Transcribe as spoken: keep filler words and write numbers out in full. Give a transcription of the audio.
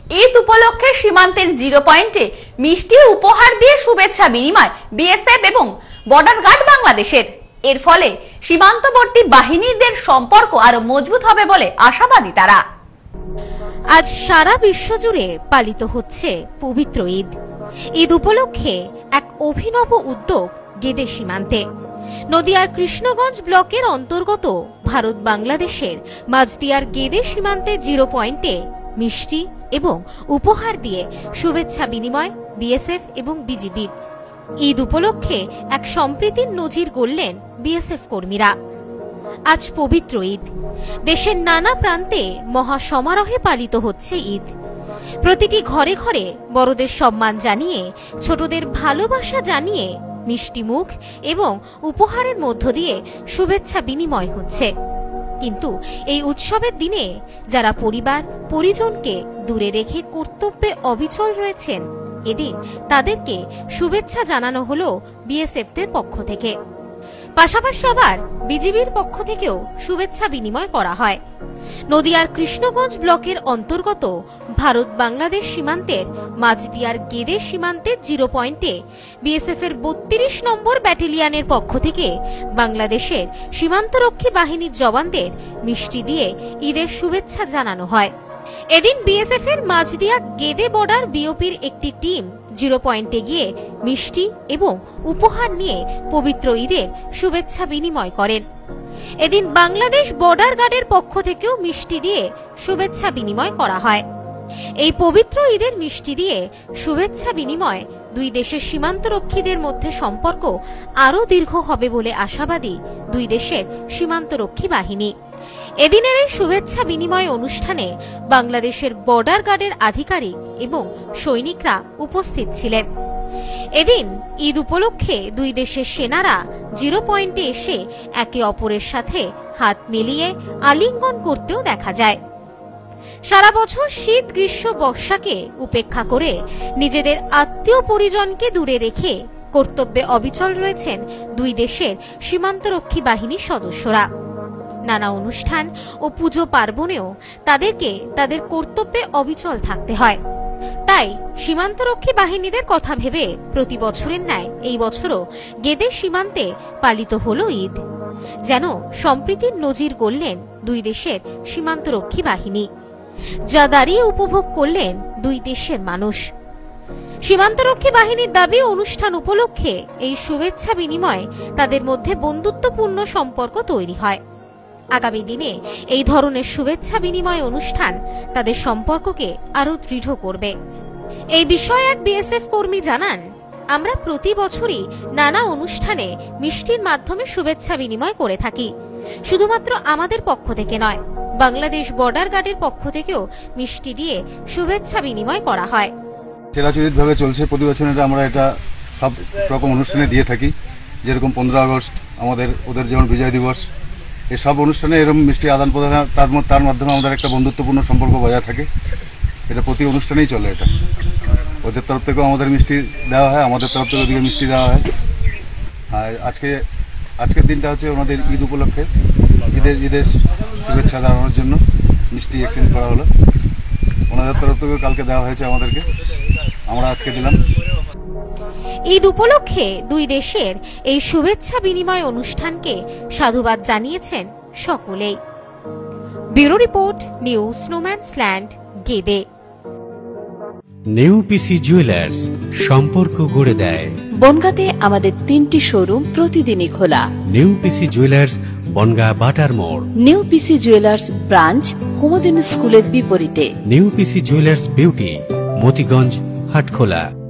ঈদ উপলক্ষে সীমান্তের জিরো পয়েন্টে মিষ্টি উপহার দিয়ে শুভেচ্ছা বিনিময় বিএসএফ এবং বর্ডার গার্ড বাংলাদেশের। এর ফলে সীমান্তবর্তী বাহিনীদের সম্পর্ক আরো মজবুত হবে বলে আশাবাদী তারা। আজ সারা বিশ্ব জুড়ে পালিত হচ্ছে পবিত্র ঈদ। ঈদ উপলক্ষে এক অভিনব উদ্যোগ গেদে সীমান্তে। নদিয়ার কৃষ্ণগঞ্জ ব্লকের অন্তর্গত ভারত বাংলাদেশের মাঝদিয়ার গেদে সীমান্তে জিরো পয়েন্টে মিষ্টি এবং উপহার দিয়ে শুভেচ্ছা বিনিময় বিএসএফ এবং বিজিবির। ঈদ উপলক্ষে এক সম্প্রীতির নজির গড়লেন বিএসএফ কর্মীরা। আজ পবিত্র ঈদ। দেশের নানা প্রান্তে মহা সমারোহে পালিত হচ্ছে ঈদ। প্রতিটি ঘরে ঘরে বড়দের সম্মান জানিয়ে, ছোটদের ভালোবাসা জানিয়ে মিষ্টি মুখ এবং উপহারের মধ্য দিয়ে শুভেচ্ছা বিনিময় হচ্ছে। কিন্তু এই উৎসবের দিনে যারা পরিবার পরিজনকে দূরে রেখে কর্তব্যে অবিচল রয়েছেন, এদিন তাদেরকে শুভেচ্ছা জানানো হলো বিএসএফদের পক্ষ থেকে। পাশাপাশি আবার বিজিবির পক্ষ থেকেও শুভেচ্ছা বিনিময় করা হয়। নদিয়ার কৃষ্ণগঞ্জ ব্লকের অন্তর্গত ভারত বাংলাদেশ সীমান্তের মাঝদিয়ার গেদে সীমান্তের জিরো পয়েন্টে বিএসএফ এর বত্রিশ নম্বর ব্যাটালিয়নের পক্ষ থেকে বাংলাদেশের সীমান্তরক্ষী বাহিনীর জওয়ানদের মিষ্টি দিয়ে ঈদের শুভেচ্ছা জানানো হয়। এদিন বিএসএফ এর মাঝদিয়া গেদে বর্ডার বিওপির একটি টিম জিরো পয়েন্টে গিয়ে মিষ্টি এবং উপহার নিয়ে পবিত্র ঈদের শুভেচ্ছা বিনিময় করেন। এদিন বাংলাদেশ বর্ডার গার্ডের পক্ষ থেকেও মিষ্টি দিয়ে শুভেচ্ছা বিনিময় করা হয়। এই পবিত্র ঈদের মিষ্টি দিয়ে শুভেচ্ছা বিনিময় দুই দেশের সীমান্তরক্ষীদের মধ্যে সম্পর্ক আরো দীর্ঘ হবে বলে আশাবাদী দুই দেশের সীমান্তরক্ষী বাহিনী। এদিনের এই শুভেচ্ছা বিনিময় অনুষ্ঠানে বাংলাদেশের বর্ডার গার্ডের আধিকারিক এবং সৈনিকরা উপস্থিত ছিলেন। এদিন ঈদ উপলক্ষে দুই দেশের সেনারা জিরো পয়েন্টে এসে একে অপরের সাথে হাত মিলিয়ে আলিঙ্গন করতেও দেখা যায়। সারা বছর শীত গ্রীষ্ম বর্ষাকে উপেক্ষা করে নিজেদের আত্মীয় পরিজনকে দূরে রেখে কর্তব্যে অবিচল রয়েছেন দুই দেশের সীমান্তরক্ষী বাহিনীর সদস্যরা। নানা অনুষ্ঠান ও পুজো পার্বণেও তাদেরকে তাদের কর্তব্যে অবিচল থাকতে হয়। তাই সীমান্তরক্ষী বাহিনীদের কথা ভেবে প্রতি বছরের ন্যায় এই বছরও গেদে সীমান্তে পালিত হলো ঈদ। যেন সম্প্রীতির নজির গড়লেন দুই দেশের সীমান্তরক্ষী বাহিনী, যা দাঁড়িয়ে উপভোগ করলেন দুই দেশের মানুষ। সীমান্তরক্ষী বাহিনীর দাবি, অনুষ্ঠান উপলক্ষে এই শুভেচ্ছা বিনিময় তাদের মধ্যে বন্ধুত্বপূর্ণ সম্পর্ক তৈরি হয়। আগামী দিনে এই ধরনের শুভেচ্ছা বিনিময় অনুষ্ঠান তাদের সম্পর্ককে আরো দৃঢ় করবে। এই বিষয়ে এক বিএসএফ কর্মী জানান, আমরা প্রতি বছরই নানা অনুষ্ঠানে মিষ্টির মাধ্যমে শুভেচ্ছা বিনিময় করে থাকি। শুধুমাত্র আমাদের পক্ষ থেকে নয়, বাংলাদেশ বর্ডার গার্ডের পক্ষ থেকেও মিষ্টি দিয়ে শুভেচ্ছা বিনিময় করা হয়। চিরাচরিত ভাবে চলছে, প্রতি বছর আমরা এটা সব রকম অনুষ্ঠানে দিয়ে থাকি। যেরকম পনেরো আগস্ট আমাদের ওদের যেমন বিজয় দিবস, এসব অনুষ্ঠানে এরকম মিষ্টি আদান প্রদান, তার তার মাধ্যমে আমাদের একটা বন্ধুত্বপূর্ণ সম্পর্ক বজায় থাকে। এটা প্রতি অনুষ্ঠানেই চলে। এটা ওদের তরফ থেকেও আমাদের মিষ্টি দেওয়া হয়, আমাদের তরফ থেকে ওদিকে মিষ্টি দেওয়া হয়। আর আজকে আজকের দিনটা হচ্ছে ওনাদের ঈদ উপলক্ষে ঈদের ঈদের শুভেচ্ছা জানানোর জন্য মিষ্টি এক্সচেঞ্জ করা হলো। ওনাদের তরফ থেকেও কালকে দেওয়া হয়েছে আমাদেরকে, আমরা আজকে দিলাম। ঈদ উপলক্ষে দুই দেশের এই শুভেচ্ছা বিনিময় অনুষ্ঠানকে সাধুবাদ জানিয়েছেন সকলেই। ব্যুরো রিপোর্ট, নিউজ স্নোম্যান্সল্যান্ড, গেদে। নেউপিসি জুয়েলার্স, সম্পর্ক গড়ে দেয়। বনগাঁতে আমাদের তিনটি শোরুম প্রতিদিনই খোলা। নেউপিসি জুয়েলার্স, বনগাঁ বাটার মোড়। নেউপিসি জুয়েলার্স ব্রাঞ্চ, কুমুদিনী স্কুলের বিপরীতে। নেউপিসি জুয়েলার্স বিউটি, মতিগঞ্জ, হাটখোলা।